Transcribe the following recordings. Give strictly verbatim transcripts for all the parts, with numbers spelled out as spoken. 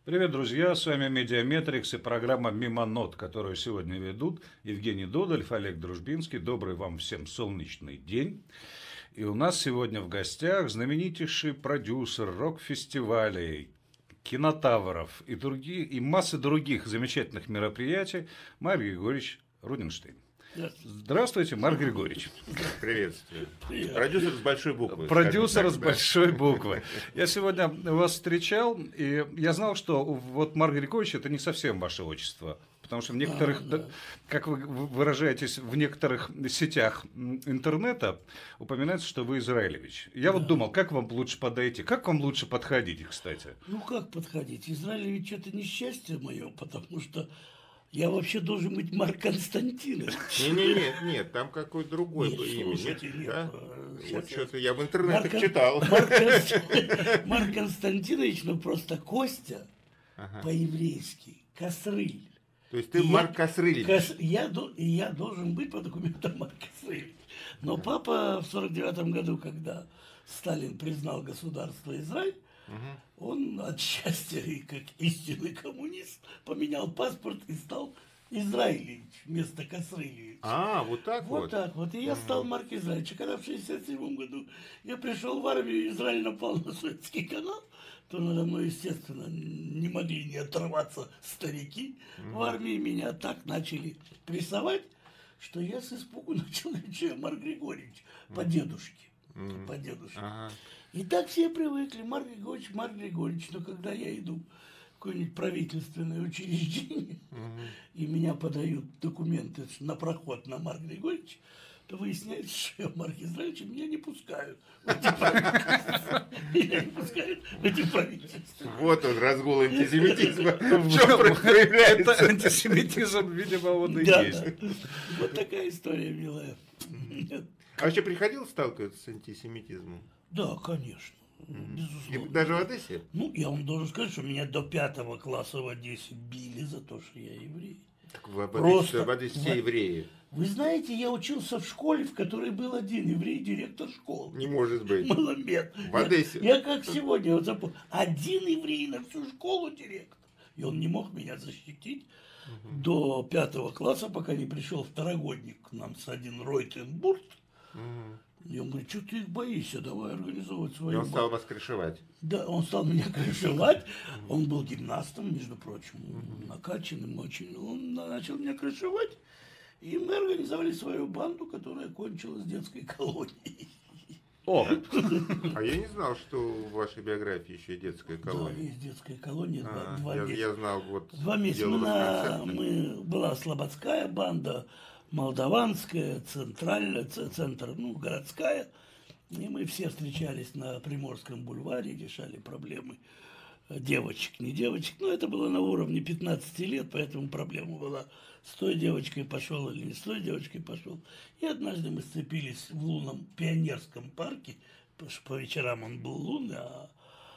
Привет, друзья! С вами Медиаметрикс и программа «Мимо нот», которую сегодня ведут Евгений Додольф, Олег Дружбинский. Добрый вам всем солнечный день. И у нас сегодня в гостях знаменитейший продюсер рок-фестивалей, кинотавров и, другие, и массы других замечательных мероприятий Марк Григорьевич Рудинштейн. Здравствуйте, Марк Григорьевич. Приветствую. Продюсер с большой буквы. Продюсер с большой буквы. Я сегодня вас встречал, и я знал, что вот Марк Григорьевич это не совсем ваше отчество. Потому что в некоторых, а, да. как вы выражаетесь, в некоторых сетях интернета упоминается, что вы Израилевич. Я да. вот думал, как вам лучше подойти, как вам лучше подходить, кстати? Ну как подходить? Израилевич это несчастье мое, потому что я вообще должен быть Марк Константинович. Нет, нет, нет, нет, там какое-то другое нет, имя. Слушайте, нет, да? Сейчас вот что-то я в интернете Марк, читал. Марк, Марк Константинович, ну просто Костя ага. по-еврейски, Косрыль. То есть ты Марк Косрыльевич? Кос, я, я должен быть по документам Марк Косрыльевич. Но ага. папа в сорок девятом году, когда Сталин признал государство Израиль, угу. он от счастья и как истинный коммунист поменял паспорт и стал Израилевич вместо Косрыльевича. А, вот так вот? Вот так вот. И я стал Марк Израилевич. Когда в шестьдесят седьмом году я пришел в армию, Израиль напал на Суэцкий канал, то надо мной, естественно, не могли не оторваться старики mm-hmm. в армии. Меня так начали прессовать, что я с испугу начал кричать Марк Григорьевич mm-hmm. по дедушке. Mm-hmm. По дедушке. Uh-huh. И так все привыкли. Марк Григорьевич, Марк Григорьевич. Но когда я иду в какое-нибудь правительственное учреждение, mm-hmm. и меня подают документы на проход на Марк Григорьевич, то выясняется, что я Марк Израилевич, меня не пускают в эти правительства. Меня не пускают в эти правительства. Вот он, разгул антисемитизма. В чем проявляется? Это антисемитизм, видимо, он и есть. Вот такая история милая. А вообще приходилось сталкиваться с антисемитизмом? Да, конечно. Безусловно. Даже в Одессе? Ну, я вам должен сказать, что меня до пятого класса в Одессе били за то, что я еврей. Так в Одессе, Просто... в Одессе все евреи. Вы знаете, я учился в школе, в которой был один еврей, директор школы. Не может быть. Маломет. В Одессе. Я, я как сегодня вот запомнил. Один еврей на всю школу директор. И он не мог меня защитить угу. до пятого класса, пока не пришел второгодник к нам с один Ройтенбурт. Угу. И он говорит, что ты их боишься, давай организовывать свои. И он стал вас крышевать. Да, он стал меня крышевать. Он был гимнастом, между прочим, накачанным очень. Он начал меня крышевать. И мы организовали свою банду, которая кончилась детской колонией. О! А я не знал, что в вашей биографии еще и детская колония. Да, есть детская колония. А, два, я, два я знал, вот. Два месяца. Мы, на, мы была слободская банда, молдаванская, центральная, центр, ну, городская. И мы все встречались на Приморском бульваре, решали проблемы девочек, не девочек. Но это было на уровне пятнадцати лет, поэтому проблема была, с той девочкой пошел или не с той девочкой пошел. И однажды мы сцепились в лунном пионерском парке, потому что по вечерам он был лунный, а,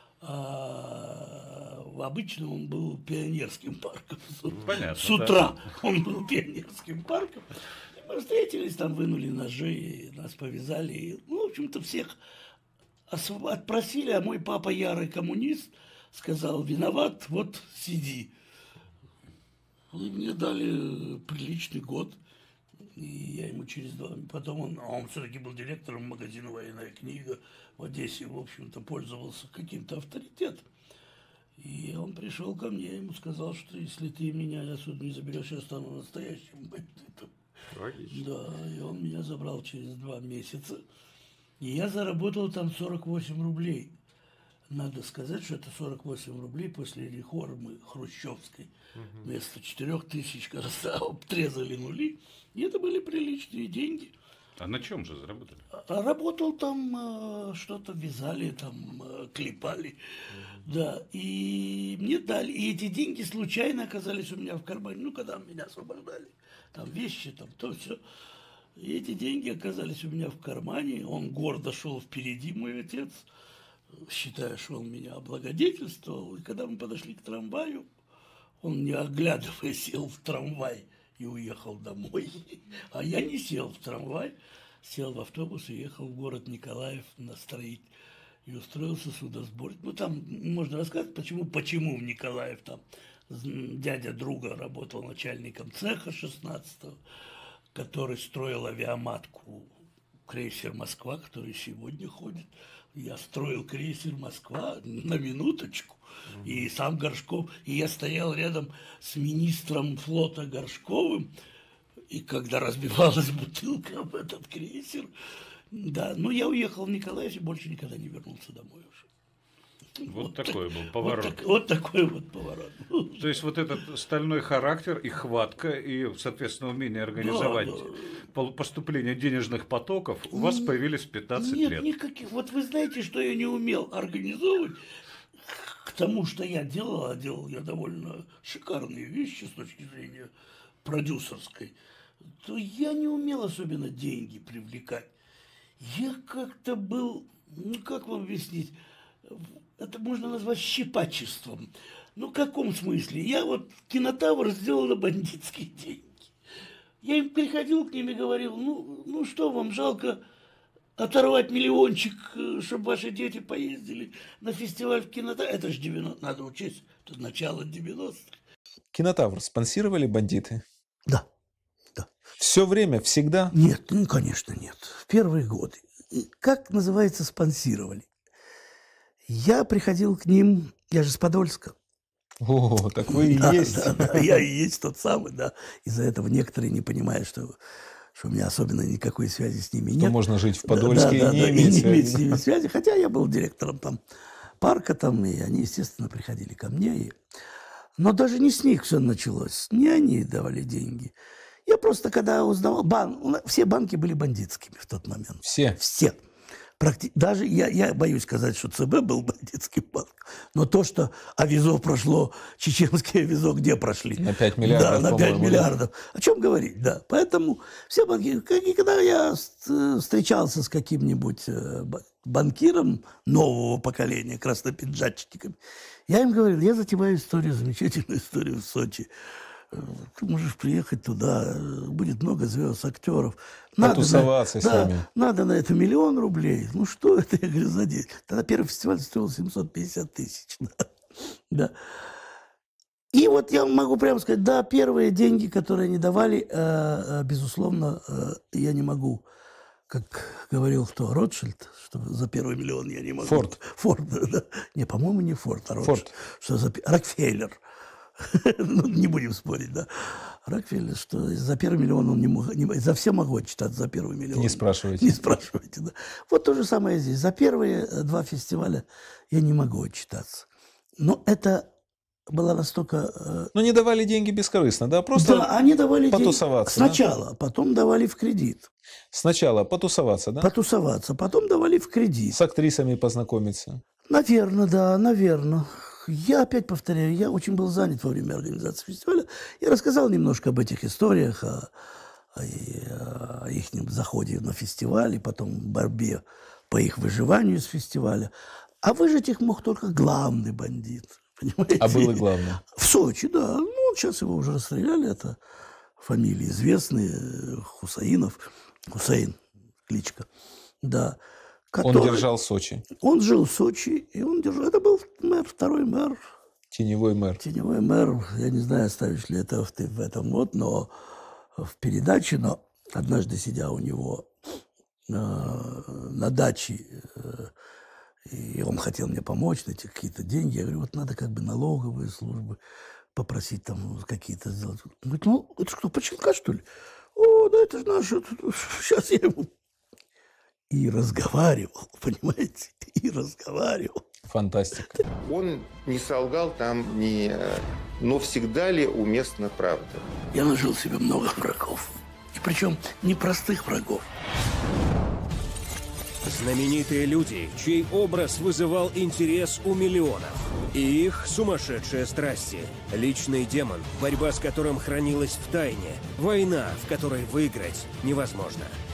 а в обычном он был пионерским парком. Понятно, с утра да. он был пионерским парком. И мы встретились, там вынули ножи, и нас повязали. И, ну, в общем-то, всех отпросили, а мой папа ярый коммунист, сказал, виноват, вот сиди. И мне дали приличный год. И я ему через два... Потом он... А он все-таки был директором магазина «Военная книга» в Одессе. В общем-то, пользовался каким-то авторитетом. И он пришел ко мне, я ему сказал, что если ты меня отсюда не заберешь, я стану настоящим бандитом. Логично. Да, и он меня забрал через два месяца. И я заработал там сорок восемь рублей. Надо сказать, что это сорок восемь рублей после реформы хрущевской. Угу. Вместо четырех тысяч, когда обтрезали нули. И это были приличные деньги. А на чем же заработали? А работал там, что-то вязали, там клепали. Угу. Да, и мне дали. И эти деньги случайно оказались у меня в кармане. Ну, когда меня освобождали. Там вещи, там то все. И эти деньги оказались у меня в кармане. Он гордо шел впереди, мой отец, считая, что он меня облагодетельствовал. И когда мы подошли к трамваю, он, не оглядываясь, сел в трамвай и уехал домой. А я не сел в трамвай, сел в автобус и ехал в город Николаев на строить. и устроился судосборщик. Ну, там можно рассказать, почему, почему в Николаев там дядя друга работал начальником цеха шестнадцатого, который строил авиаматку крейсер «Москва», который сегодня ходит. Я строил крейсер «Москва» на минуточку, mm-hmm. и сам Горшков, и я стоял рядом с министром флота Горшковым, и когда разбивалась бутылка об этот крейсер, да, ну я уехал в Николаев и больше никогда не вернулся домой уже. Вот, вот такой так, был поворот. Вот, так, вот такой вот поворот. То есть вот этот стальной характер и хватка, и, соответственно, умение организовать да, да. поступление денежных потоков у вас появились в пятнадцать Нет, лет. Нет, никаких. Вот вы знаете, что я не умел организовывать, к тому, что я делал, а делал я довольно шикарные вещи с точки зрения продюсерской, то я не умел особенно деньги привлекать. Я как-то был, ну как вам объяснить, это можно назвать щипачеством. Ну, в каком смысле? Я вот Кинотавр сделал на бандитские деньги. Я им приходил к ним и говорил, ну, ну что вам, жалко оторвать миллиончик, чтобы ваши дети поездили на фестиваль в Кинотавр? Это же девяностые, надо учесть, это начало девяностых. Кинотавр спонсировали бандиты? Да, да. Все время, всегда? Нет, ну, конечно, нет. В первые годы. Как называется спонсировали? Я приходил к ним, я же с Подольска. О, так вы и да, есть. Да, да, я и есть тот самый, да. Из-за этого некоторые не понимают, что, что у меня особенно никакой связи с ними нет. Что можно жить в Подольске да, и, да, не да, иметь и не иметь связи. с ними связи. Хотя я был директором там парка, там, и они, естественно, приходили ко мне. И... Но даже не с них все началось. Не они давали деньги. Я просто, когда узнавал... Бан... Все банки были бандитскими в тот момент. Все? Все. Практи... Даже я, я боюсь сказать, что ЦБ был бандитским банком. Но то, что Авизо прошло, чеченские Авизо где прошли? На пять миллиардов, Да, на пять миллиардов. О чем говорить, да. Поэтому все банки... И когда я встречался с каким-нибудь банкиром нового поколения, краснопиджачниками, я им говорил, я затеваю историю, замечательную историю в Сочи. Ты можешь приехать туда, будет много звезд, актеров. Надо потусоваться на, с да, ними. Надо на это миллион рублей. Ну что это, я говорю, за день? Тогда первый фестиваль стоил семьсот пятьдесят тысяч. Да. Да. И вот я могу прямо сказать, да, первые деньги, которые они давали, э, безусловно, э, я не могу, как говорил кто, Ротшильд, что за первый миллион я не могу. Форд. Форд, да. Не, по-моему, не Форд, а Ротшильд. Форд. Что за... Рокфеллер. Ну, не будем спорить, да. Рокфеллер, что за первый миллион он не мог, не, за все могу отчитаться за первый миллион. Не спрашивайте. Не спрашивайте, да. Вот то же самое здесь. За первые два фестиваля я не могу отчитаться. Но это было настолько... Ну, не давали деньги бескорыстно, да? Просто да, они давали потусоваться. Деньги сначала, да? Потом давали в кредит. Сначала потусоваться, да? Потусоваться, потом давали в кредит. С актрисами познакомиться. Наверное, да, наверное. Я опять повторяю, я очень был занят во время организации фестиваля. Я рассказал немножко об этих историях, о, о, о их заходе на фестиваль, и потом борьбе по их выживанию из фестиваля. А выжить их мог только главный бандит. Понимаете? А было главное? В Сочи, да. Ну, сейчас его уже расстреляли. Это фамилии известные. Хусаинов. Хусейн, кличка. Да. Который... Он держал Сочи. Он жил в Сочи, и он держал... Это был мэр, второй мэр. Теневой мэр. Теневой мэр. Я не знаю, оставишь ли это в, в этом вот, но в передаче, но однажды, сидя у него э, на даче, э, и он хотел мне помочь, найти какие-то деньги, я говорю, вот надо как бы налоговые службы попросить там какие-то сделать. Он говорит, ну, это что, починка, что ли? О, да это же наше. Сейчас я ему... И разговаривал, понимаете? И разговаривал. Фантастика. Он не солгал там, не... но всегда ли уместна правда? Я нажил себе много врагов. И причем непростых врагов. Знаменитые люди, чей образ вызывал интерес у миллионов. И их сумасшедшие страсти. Личный демон, борьба с которым хранилась в тайне. Война, в которой выиграть невозможно.